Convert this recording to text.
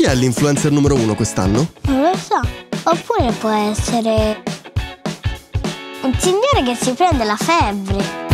è l'influencer numero 1 quest'anno? Non lo so. Oppure può essere un signore che si prende la febbre.